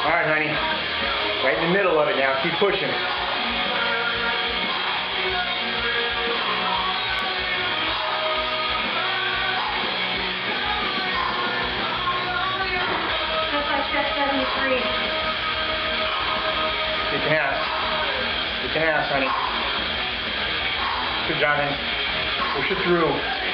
Alright, honey. Right in the middle of it now. Keep pushing. Step 73. Kick an ass. Kick an ass, honey. Good job, honey. Push it through.